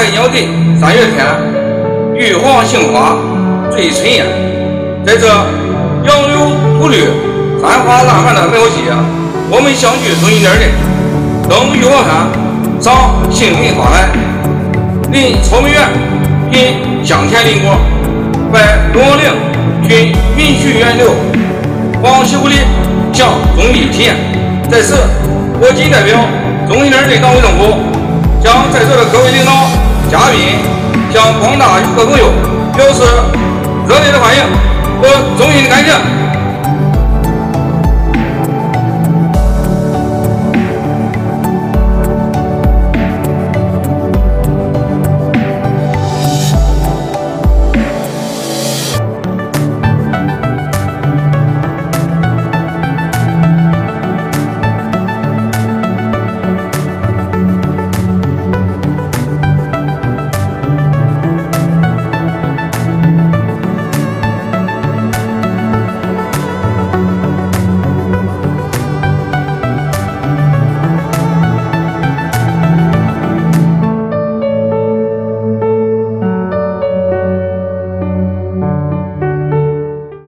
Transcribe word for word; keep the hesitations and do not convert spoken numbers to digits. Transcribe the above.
人鸟对三月天，玉皇杏花醉春烟。在这杨柳吐绿、山花烂漫的美好季节，我们相聚中心点的登玉皇山，赏杏林花海，临草莓园，品香甜林果，拜龙王陵，寻云徐源流，往西湖里向综艺体验。在此，我谨代表中心点的党委政府，向在座的各位领导、嘉宾，向广大游客朋友表示热烈的欢迎和衷心的感谢。